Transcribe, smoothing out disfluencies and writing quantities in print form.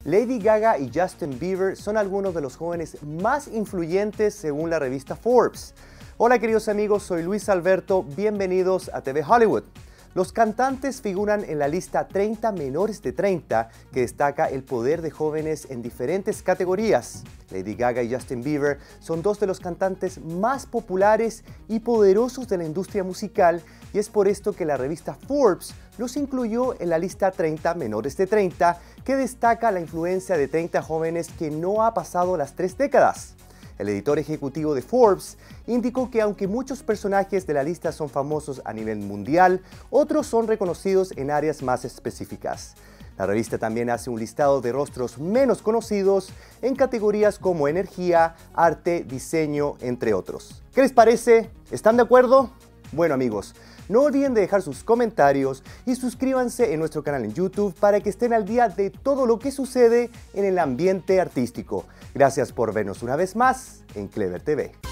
Lady Gaga y Justin Bieber son algunos de los jóvenes más influyentes según la revista Forbes. Hola queridos amigos, soy Luis Alberto, bienvenidos a TV Hollywood. Los cantantes figuran en la lista 30 menores de 30, que destaca el poder de jóvenes en diferentes categorías. Lady Gaga y Justin Bieber son dos de los cantantes más populares y poderosos de la industria musical, y es por esto que la revista Forbes los incluyó en la lista 30 menores de 30, que destaca la influencia de 30 jóvenes que no ha pasado las 3 décadas. El editor ejecutivo de Forbes indicó que aunque muchos personajes de la lista son famosos a nivel mundial, otros son reconocidos en áreas más específicas. La revista también hace un listado de rostros menos conocidos en categorías como energía, arte, diseño, entre otros. ¿Qué les parece? ¿Están de acuerdo? Bueno amigos, no olviden de dejar sus comentarios y suscríbanse en nuestro canal en YouTube para que estén al día de todo lo que sucede en el ambiente artístico. Gracias por vernos una vez más en Clever TV.